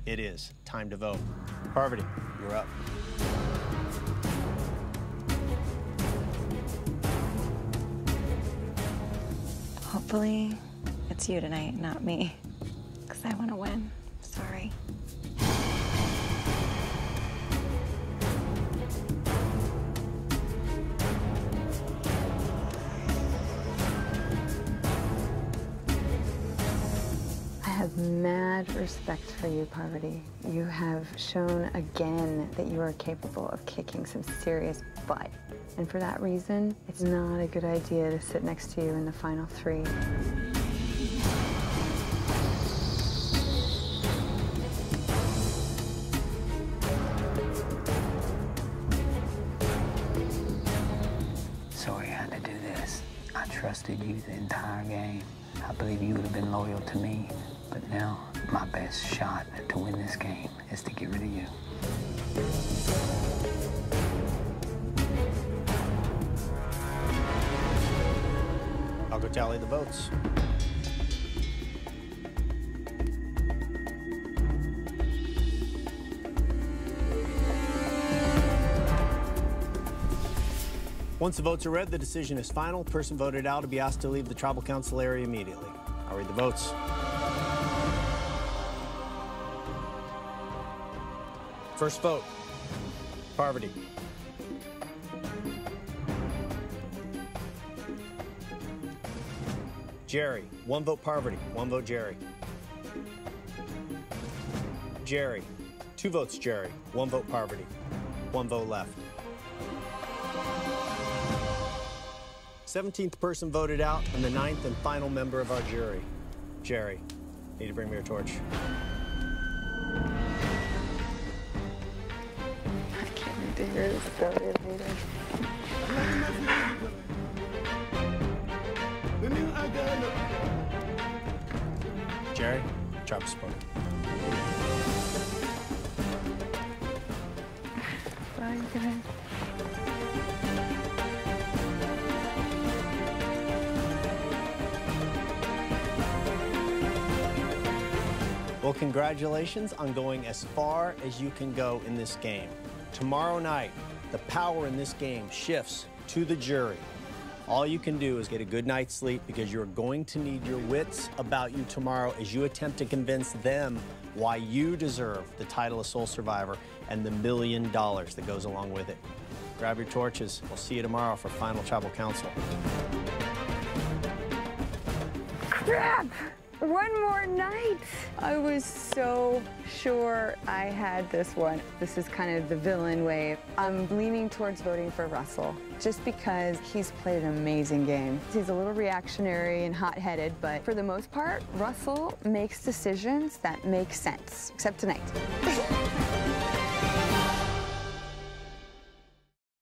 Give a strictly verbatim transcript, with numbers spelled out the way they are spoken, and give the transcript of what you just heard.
It is time to vote. Parvati, you're up. Hopefully, it's you tonight, not me. Because I want to win. Sorry. I have mad respect for you, Parvati. You have shown again that you are capable of kicking some serious butt. And for that reason, it's not a good idea to sit next to you in the final three. Sorry I had to do this. I trusted you the entire game. I believe you would have been loyal to me. But now, my best shot to win this game is to get rid of you. I'll go tally the votes. Once the votes are read, the decision is final. Person voted out will be asked to leave the tribal council area immediately. I'll read the votes. First vote, Parvati. Jerri, one vote Parvati, one vote Jerri. Jerri, two votes Jerri, one vote Parvati, one vote left. seventeenth person voted out, and the ninth and final member of our jury. Jerri, need to bring me your torch. I can't wait to hear this story later. Jerri, job spoken. Bye, guys. Well, congratulations on going as far as you can go in this game. Tomorrow night, the power in this game shifts to the jury. All you can do is get a good night's sleep because you're going to need your wits about you tomorrow as you attempt to convince them why you deserve the title of Sole Survivor and the million dollars that goes along with it. Grab your torches. We'll see you tomorrow for Final Tribal Council. Crap! One more night. I was so sure I had this one. This is kind of the villain wave. I'm leaning towards voting for Russell just because he's played an amazing game. He's a little reactionary and hot-headed, but for the most part, Russell makes decisions that make sense, except tonight.